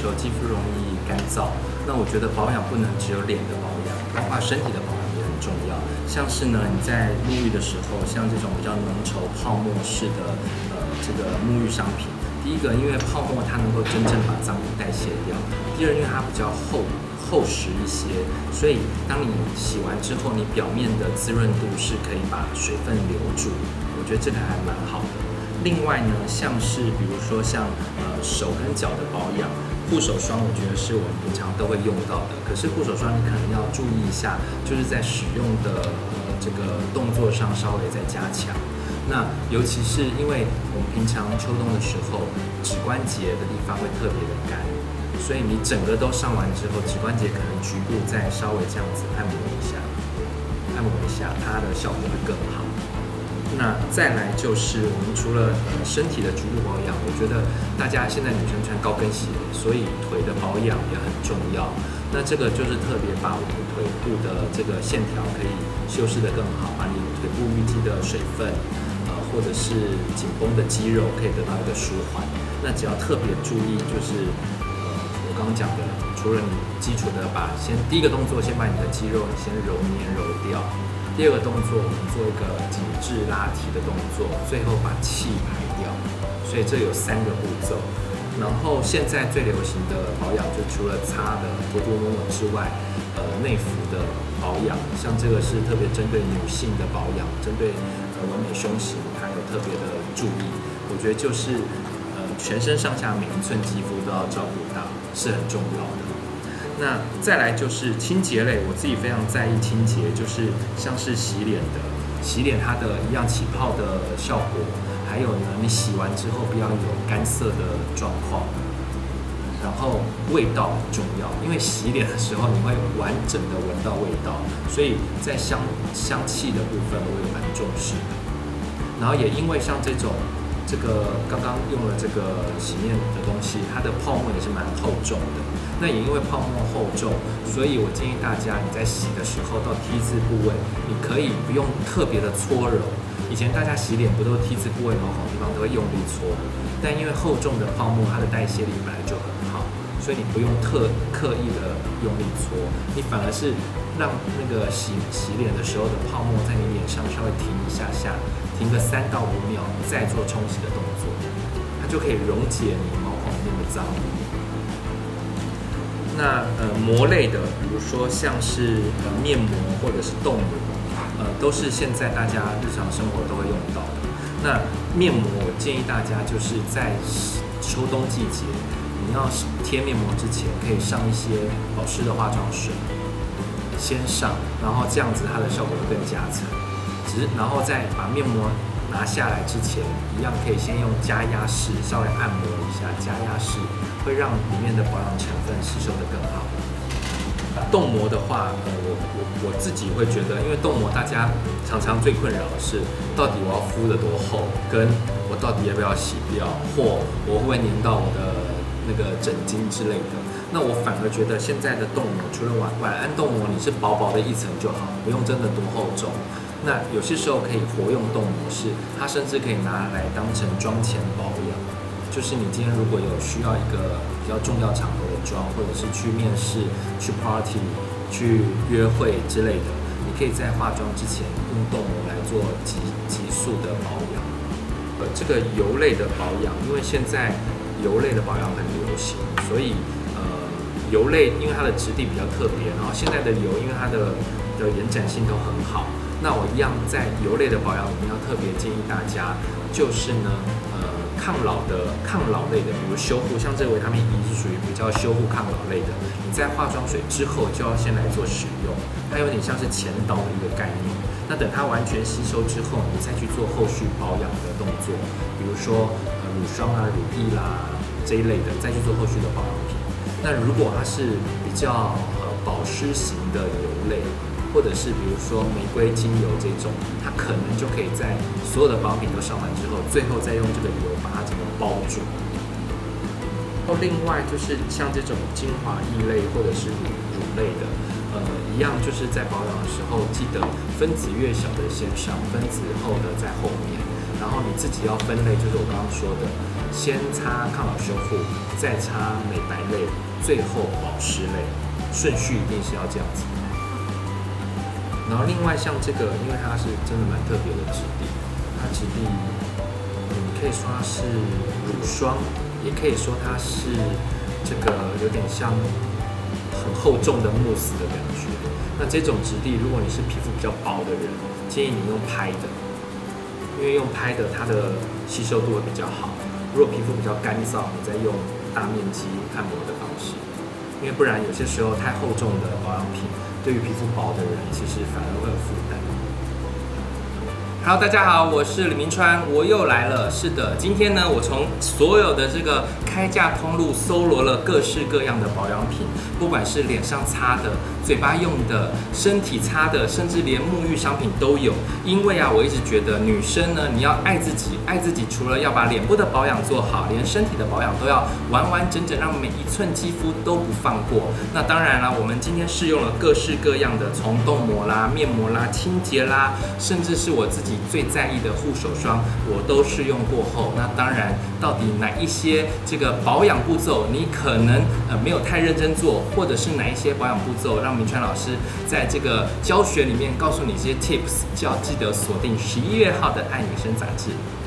候，肌肤容易干燥。那我觉得保养不能只有脸的保养，包括身体的保养也很重要。像是呢，你在沐浴的时候，像这种比较浓稠泡沫式的这个沐浴商品，第一个，因为泡沫它能够真正把脏污代谢掉；第二，因为它比较厚实一些，所以当你洗完之后，你表面的滋润度是可以把水分留住。我觉得这个还蛮好的。另外呢，像是比如说像手跟脚的保养。护手霜我觉得是我们平常都会用到的，可是护手霜你可能要注意一下，就是在使用的这个动作上稍微再加强。那尤其是因为我们平常秋冬的时候，指关节的地方会特别的干，所以你整个都上完之后，指关节可能局部再稍微这样子按摩一下，它的效果会更好。那再来就是我们除了身体的局部保养，我觉得大家现在女生穿高跟鞋，所以腿的保养也很重要。那这个就是特别把我们腿部的这个线条可以修饰得更好，把你腿部淤积的水分，或者是紧绷的肌肉可以得到一个舒缓。那只要特别注意，就是我刚刚讲的，除了你基础的第一个动作先把你的肌肉先揉捏揉掉。第二个动作，我们做一个紧致拉提的动作，最后把气排掉。所以这有3个步骤。然后现在最流行的保养，就除了擦的涂涂抹抹之外，内服的保养，像这个是特别针对女性的保养，针对完美胸型，它有特别的注意。我觉得就是全身上下每一寸肌肤都要照顾到，是很重要的。那再来就是清洁类，我自己非常在意清洁，就是像是洗脸它的一样起泡的效果，还有呢，你洗完之后不要有干涩的状况，然后味道很重要，因为洗脸的时候你会完整的闻到味道，所以在香气的部分我也蛮重视的。然后也因为像这个刚刚用了这个洗面的东西，它的泡沫也是蛮厚重的。那也因为泡沫厚重，所以我建议大家你在洗的时候到 T 字部位，你可以不用特别的搓揉。以前大家洗脸不都 T 字部位毛孔的地方都会用力搓，但因为厚重的泡沫它的代谢力本来就很好，所以你不用刻意的用力搓，你反而是让那个洗脸的时候的泡沫在你脸上稍微停一下，停个3到5秒，再做冲洗的动作，它就可以溶解你毛孔里面的脏污。那膜类的，比如说像是面膜或者是冻膜，都是现在大家日常生活都会用到的。那面膜我建议大家就是在秋冬季节，你要贴面膜之前可以上一些保湿的化妆水，先上，然后这样子它的效果会更加成。然后再把面膜拿下来之前，一样可以先用加压式稍微按摩一下，加压式会让里面的保养成分吸收得更好。冻膜的话，我自己会觉得，因为冻膜大家常常最困扰的是，到底我要敷得多厚，跟我到底要不要洗掉，或我会不会粘到我的那个枕巾之类的。那我反而觉得现在的冻膜，除了晚安冻膜，你是薄薄的一层就好，不用真的多厚重。那有些时候可以活用冻膜式，它甚至可以拿来当成妆前保养。就是你今天如果有需要一个比较重要场合的妆，或者是去面试、去 party、去约会之类的，你可以在化妆之前用冻膜来做急速的保养。这个油类的保养，因为现在油类的保养很流行，所以油类因为它的质地比较特别，然后现在的油因为它的延展性都很好。那我一样在油类的保养里面要特别建议大家，就是呢，抗老类的，比如修护，像这个维他命 E 是属于比较修护抗老类的。你在化妆水之后就要先来做使用，它有点像是前导的一个概念。那等它完全吸收之后，你再去做后续保养的动作，比如说乳霜啊、乳液啦这一类的，再去做后续的保养品。那如果它是比较保湿型的油类，或者是比如说玫瑰精油这种，它可能就可以在所有的保养品都上完之后，最后再用这个油把它整个包住。另外就是像这种精华液类或者是乳类的，一样就是在保养的时候，记得分子越小的先上，分子厚的在后面。然后你自己要分类，就是我刚刚说的， 先擦抗老修护，再擦美白类，最后保湿类，顺序一定是要这样子。然后另外像这个，因为它是真的蛮特别的质地，它质地你可以说它是乳霜，也可以说它是这个有点像很厚重的慕斯的感觉。那这种质地，如果你是皮肤比较薄的人，建议你用拍的，因为用拍的它的吸收度会比较好。如果皮肤比较干燥，你再用大面积按摩的方式，因为不然有些时候太厚重的保养品，对于皮肤薄的人其实反而会有负担。Hello， 大家好，我是李明川，我又来了。是的，今天呢，我从所有的这个开价通路搜罗了各式各样的保养品，不管是脸上擦的、嘴巴用的、身体擦的，甚至连沐浴商品都有。因为啊，我一直觉得女生呢，你要爱自己，爱自己除了要把脸部的保养做好，连身体的保养都要完完整整，让每一寸肌肤都不放过。那当然啦，我们今天试用了各式各样的，从冻膜啦、面膜啦、清洁啦，甚至是我自己最在意的护手霜，我都试用过后。那当然，到底哪一些这个保养步骤你可能没有太认真做，或者是哪一些保养步骤让明川老师在这个教学里面告诉你这些 tips， 就要记得锁定11月号的《爱女生》杂志。